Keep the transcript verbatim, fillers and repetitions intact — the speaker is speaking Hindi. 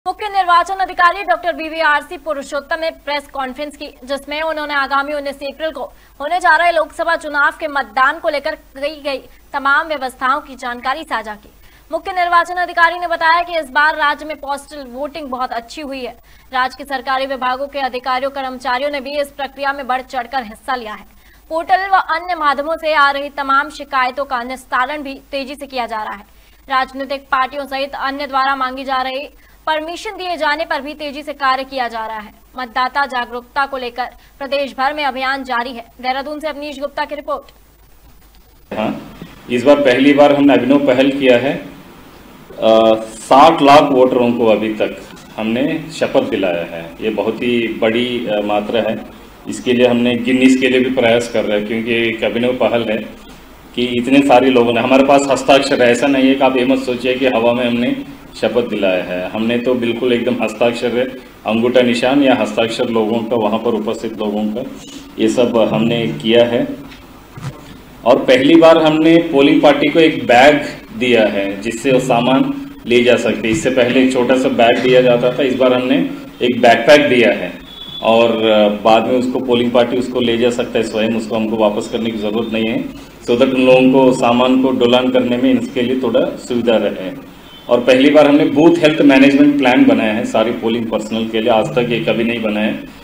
मुख्य निर्वाचन अधिकारी doctor B V R C Purushottam ने प्रेस कॉन्फ्रेंस की, जिसमें उन्होंने आगामी उन्नीस अप्रैल को होने जा रहे लोकसभा चुनाव के मतदान को लेकर की गई तमाम व्यवस्थाओं की जानकारी साझा की। मुख्य निर्वाचन अधिकारी ने बताया कि इस बार राज्य में पोस्टल वोटिंग बहुत अच्छी हुई है। राज्य के सरकारी विभागों के अधिकारियों कर्मचारियों ने भी इस प्रक्रिया में बढ़ चढ़कर हिस्सा लिया है। पोर्टल व अन्य माध्यमों से आ रही तमाम शिकायतों का निस्तारण भी तेजी से किया जा रहा है। राजनीतिक पार्टियों सहित अन्य द्वारा मांगी जा रही परमिशन दिए जाने पर भी तेजी से कार्य किया जा रहा है। मतदाता जागरूकता को लेकर प्रदेश भर में अभियान जारी है। देहरादून से अवनीश गुप्ता की रिपोर्ट। हाँ, इस बार पहली बार हमने अभिनव पहल किया है। साठ लाख वोटरों को अभी तक हमने शपथ दिलाया है। ये बहुत ही बड़ी आ, मात्रा है। इसके लिए हमने गिनीज के लिए भी प्रयास कर रहे हैं, क्योंकि एक अभिनव पहल है कि इतने सारे लोगों ने, हमारे पास हस्ताक्षर है। ऐसा नहीं है कि आप ये मत सोचिए कि हवा में हमने शपथ दिलाया है। हमने तो बिल्कुल एकदम हस्ताक्षर है, अंगूठा निशान या हस्ताक्षर लोगों का, वहाँ पर उपस्थित लोगों का, ये सब हमने किया है। और पहली बार हमने पोलिंग पार्टी को एक बैग दिया है जिससे वो सामान ले जा सकते। इससे पहले एक छोटा सा बैग दिया जाता था, इस बार हमने एक बैकपैक दिया है और बाद में उसको पोलिंग पार्टी उसको ले जा सकता है स्वयं, उसको हमको वापस करने की ज़रूरत नहीं है, सो दैट उन लोगों को सामान को ढुलान करने में इसके लिए थोड़ा सुविधा रहे। और पहली बार हमने बूथ हेल्थ मैनेजमेंट प्लान बनाया है सारी पोलिंग पर्सनल के लिए, आज तक ये कभी नहीं बनाया है।